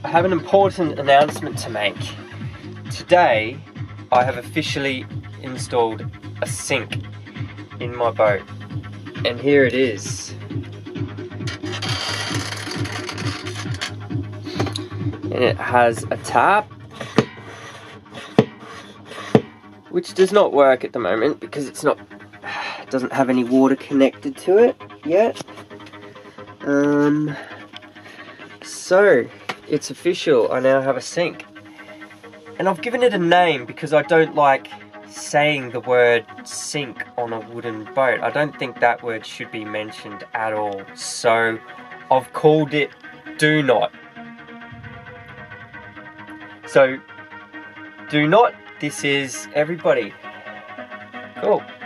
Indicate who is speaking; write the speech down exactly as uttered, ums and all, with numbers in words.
Speaker 1: I have an important announcement to make. Today, I have officially installed a sink in my boat. And here it is. And it has a tap, which does not work at the moment because it's not, it doesn't have any water connected to it yet. Um, so, it's official, I now have a sink. And I've given it a name because I don't like saying the word sink on a wooden boat. I don't think that word should be mentioned at all. So, I've called it Do Not. So, Do Not, this is everybody. Cool.